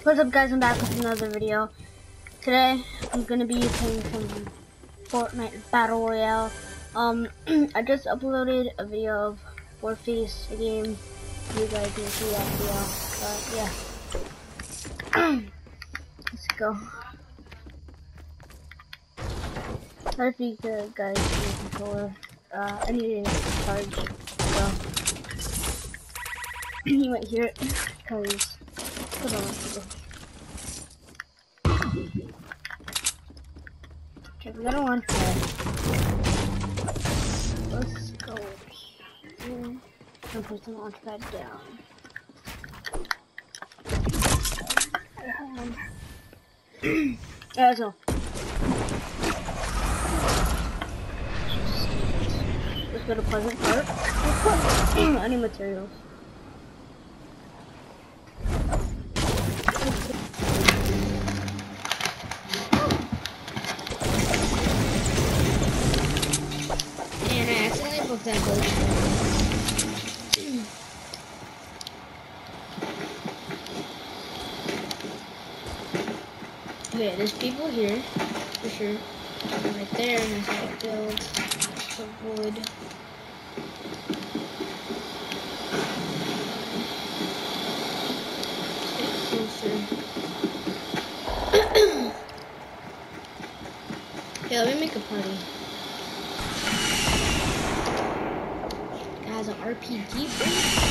What's up, guys? I'm back with another video. Today I'm gonna be playing some Fortnite Battle Royale. I just uploaded a video of Warface, the game. You guys can see that video. Yeah. Let's go. Sorry if you guys see the controller. I need to charge, so you might hear it because hold on. Okay, we're gonna launch that. Let's go here and put the launch pad down. So let's go to Pleasant Park. Any materials. And I accidentally booked that glitch. Okay, there's people here, for sure. Right there, and that's how I build the wood. Let's get closer. Yeah, let me make a party. Guys, an RPG, bro.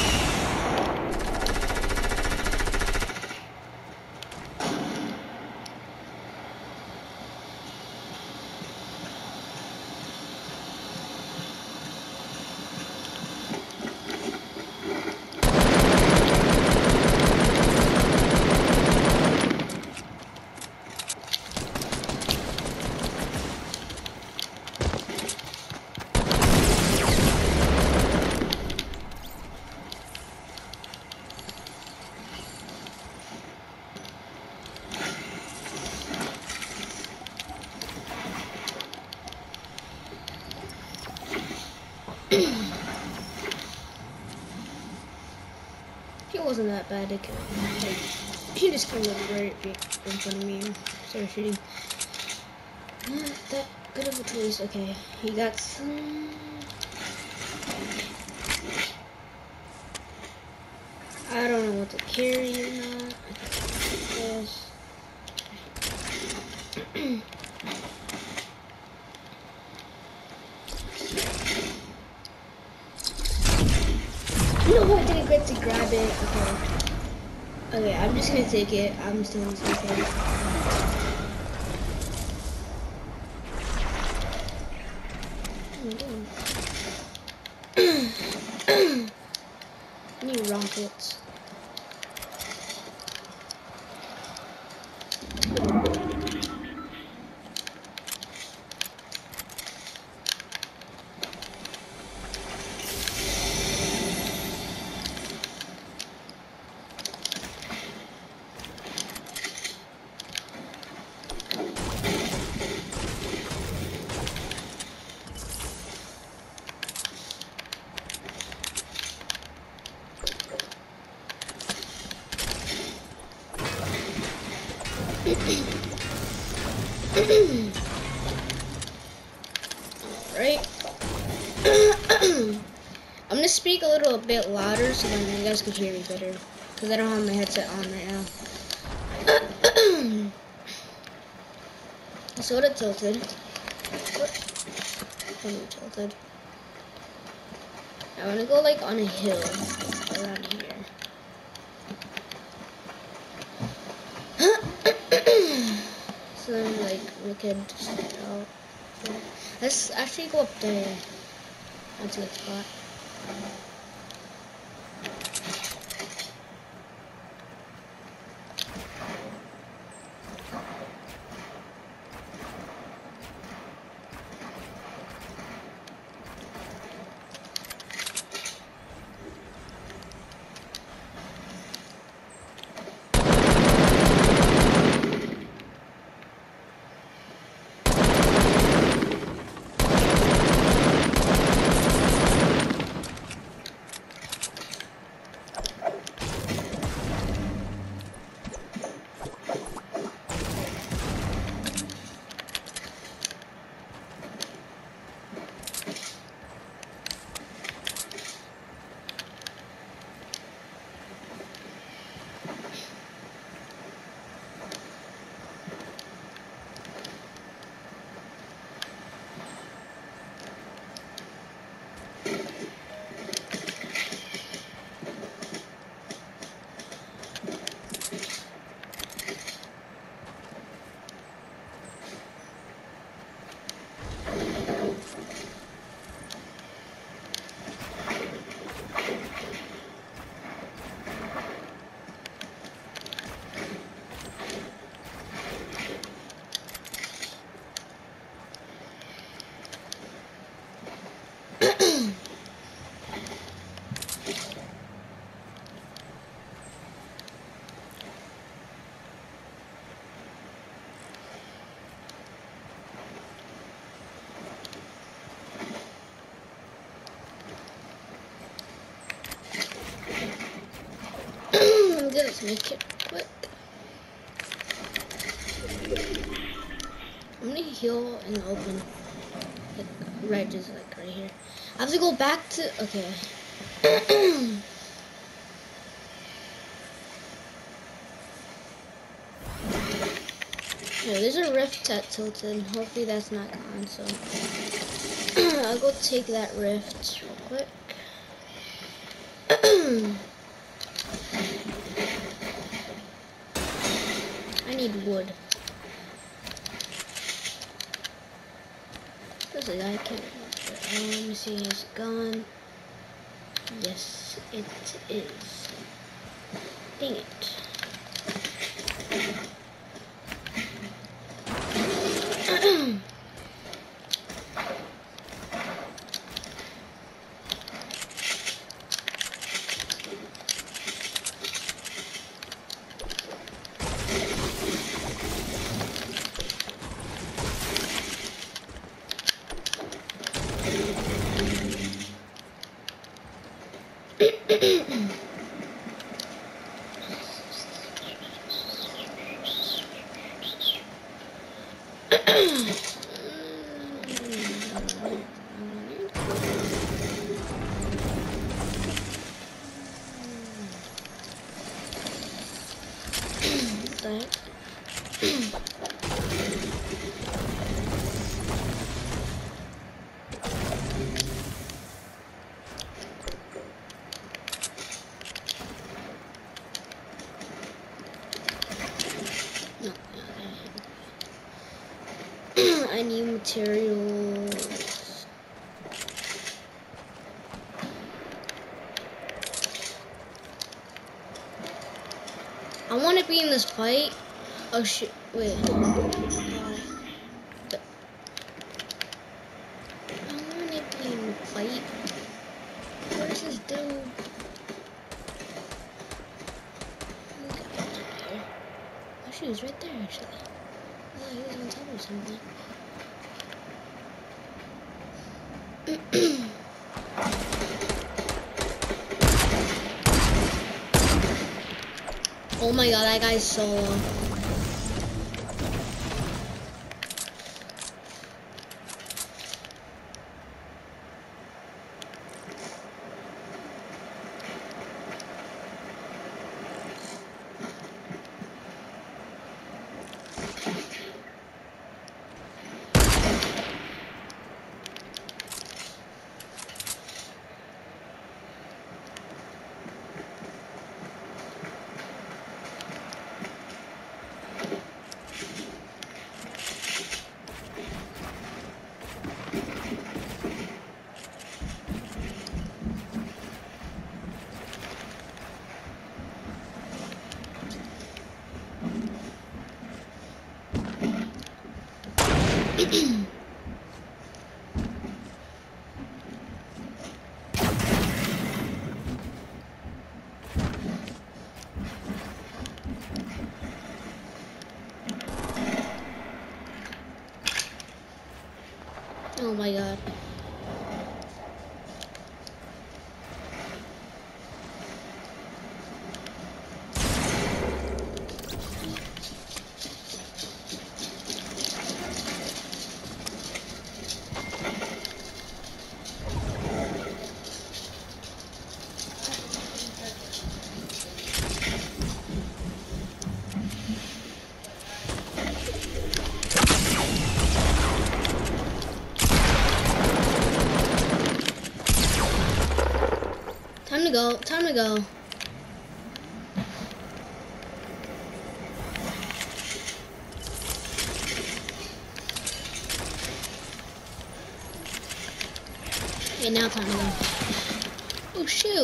He wasn't that bad. Like, he just came up right in front of me and started shooting. Not that good of a choice. Okay, he got some. I don't know what to carry or not. Yes. No, I didn't get to grab it. Okay, I'm just gonna take it. I'm still gonna take it. New rockets. Right. I'm gonna speak a little bit louder so then you guys can hear me better, because I don't have my headset on right now. I sort of tilted. Tilted. I want to go like on a hill around here. So then like we could just get out. Let's actually go up there. That's a good spot. Let's make it quick. I'm gonna heal in the open. Like, right, just like right here. I have to go back to, okay. Yeah, there's a rift at Tilted. Hopefully that's not gone, so. I'll go take that rift real quick. I need wood. There's a guy can't. Let me see his gun. Yes, it is. Dang it. I need materials. I want to be in this fight. Oh shit! Wait. I want to be in the fight. Where's this dude? Oh, she was right there actually. Oh, he was on top of something. Oh my god, that guy's solo. Oh my god. Time to go, time to go. Okay, now time to go. Oh shoot.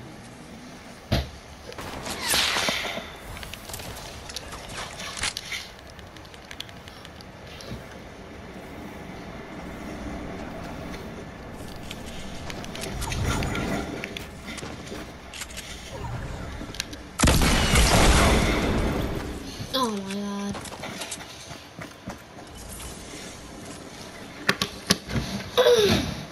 Oh my god.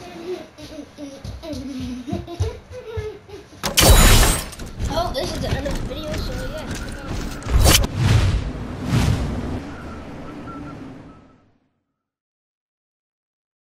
Oh, this is the end of this video, so yeah.